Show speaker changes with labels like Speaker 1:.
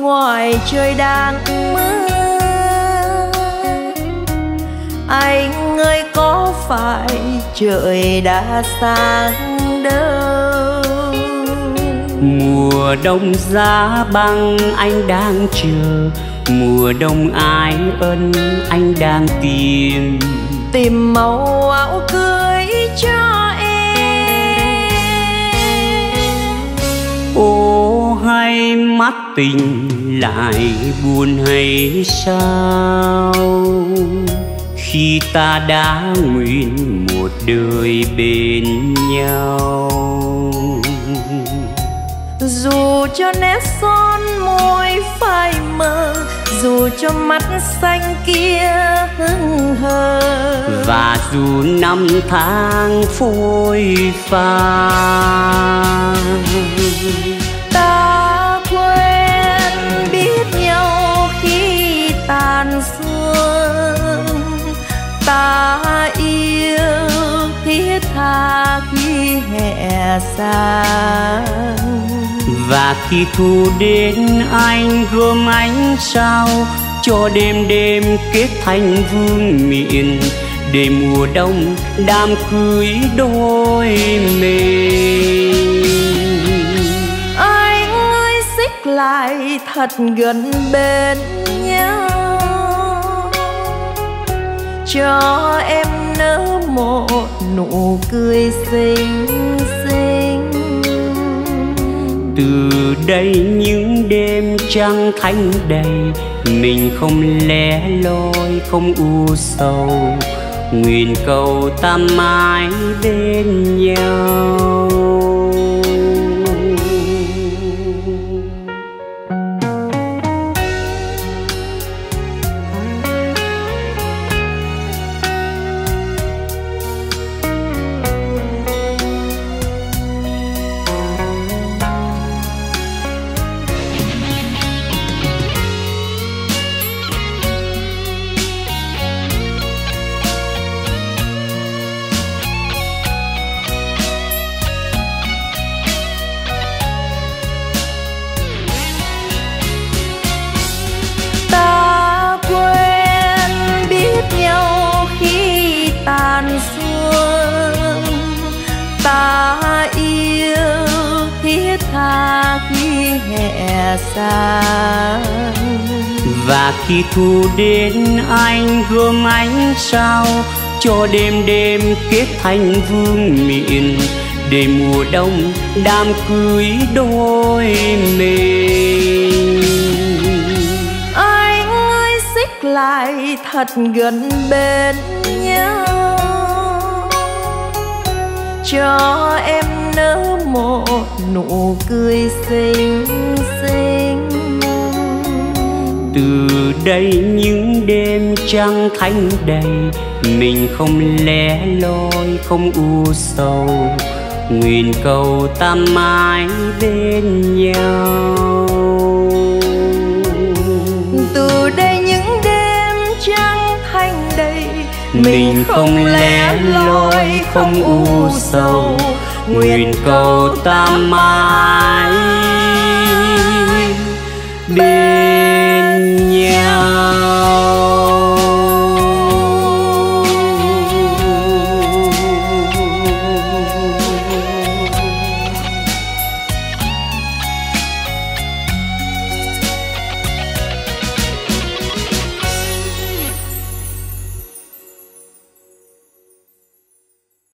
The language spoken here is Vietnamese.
Speaker 1: ngoài trời đang mưa. Anh ơi có phải trời đã sáng đâu?
Speaker 2: Mùa đông giá băng anh đang chờ, mùa đông ái ân anh đang tìm.
Speaker 1: Tìm màu áo cưới cho em.
Speaker 2: Ô hay mắt tình lại buồn hay sao, khi ta đã nguyện một đời bên nhau.
Speaker 1: Dù cho nét son môi phai mờ, dù cho mắt xanh kia hững hờ,
Speaker 2: và dù năm tháng phôi pha,
Speaker 1: ta quen biết nhau khi tàn sương, ta yêu thiết tha khi hè sang.
Speaker 2: Và khi thu đến anh gom ánh sao, cho đêm đêm kết thành vương miện, để mùa đông đám cưới đôi mình.
Speaker 1: Anh ơi xích lại thật gần bên nhau, cho em nở một nụ cười xinh xinh.
Speaker 2: Từ đây những đêm trăng thanh đầy, mình không lẻ loi không u sầu, nguyện cầu ta mãi bên nhau.
Speaker 1: Khi hè sang.
Speaker 2: Và khi thu đến anh gom ánh sao, cho đêm đêm kết thành vương miện, để mùa đông đám cưới đôi mình.
Speaker 1: Anh ơi xích lại thật gần bên nhau, cho em nở một nụ cười xinh xinh.
Speaker 2: Từ đây những đêm trăng thanh đầy, mình không lẻ loi không u sầu, nguyện cầu ta mãi bên nhau.
Speaker 1: Từ đây những đêm trăng thanh đầy,
Speaker 2: mình không lẻ loi không u sầu, nguyện cầu ta mãi bên